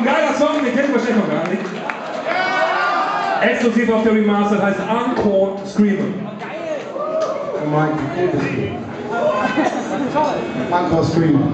geiler Song, den kennt ihr wahrscheinlich noch gar nicht. Exklusiv auf der Remastered, heißt Encore Screamer. Oh mein Gott. Encore Screamer.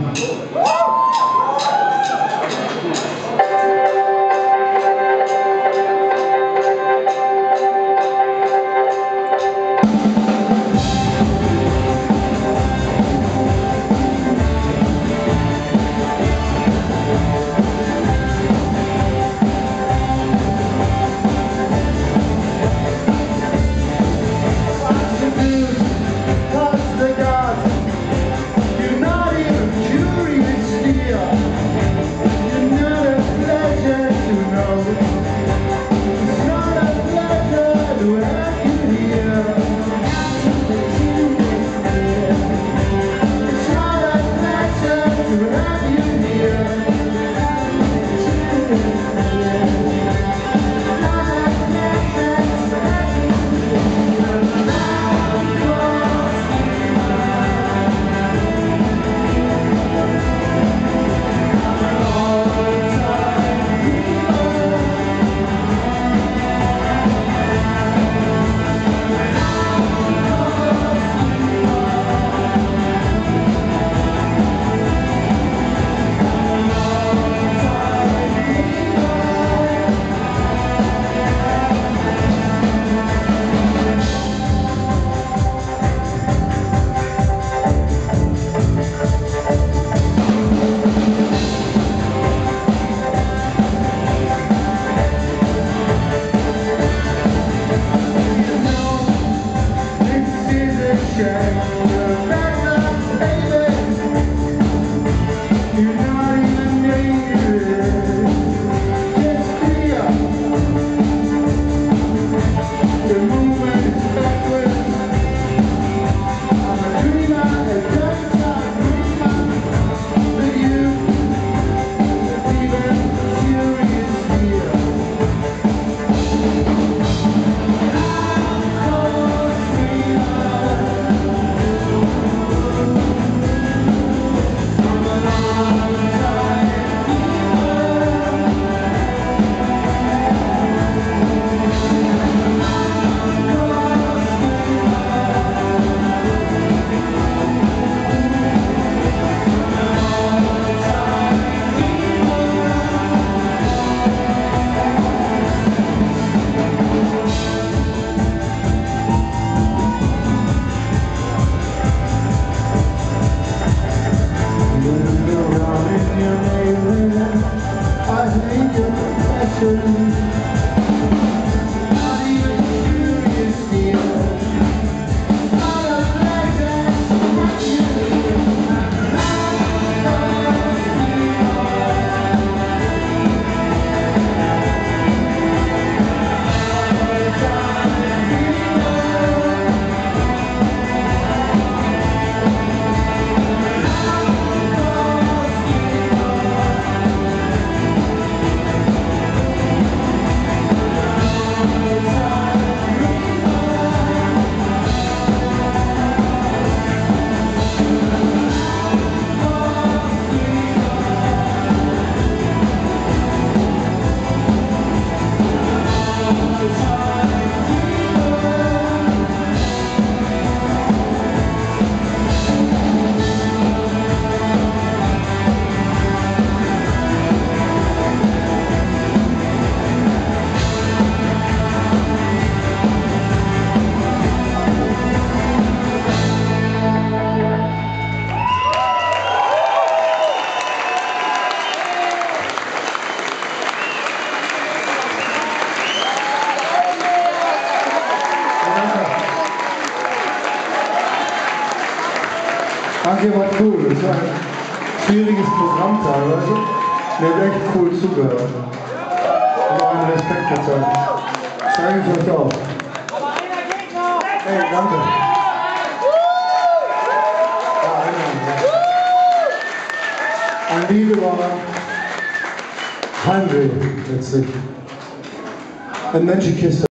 Danke, war cool. Das war ein schwieriges Programm teilweise. Ihr habt echt cool zugehört. Und auch einen Respekt gezeigt. Zeige ich euch auch. Hey, danke. Ein Lied war Heimweh letztlich. Ein Menschenkiste.